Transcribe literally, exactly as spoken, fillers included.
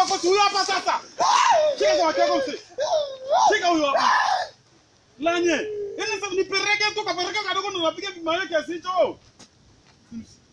wako si huyo hapa sasa. Shika kwa wako msi. Shika huyo hapa. Lanye. Yaani sasa nipeleke tu kapeleke kadogo ndo napiga mayo kiasi hicho.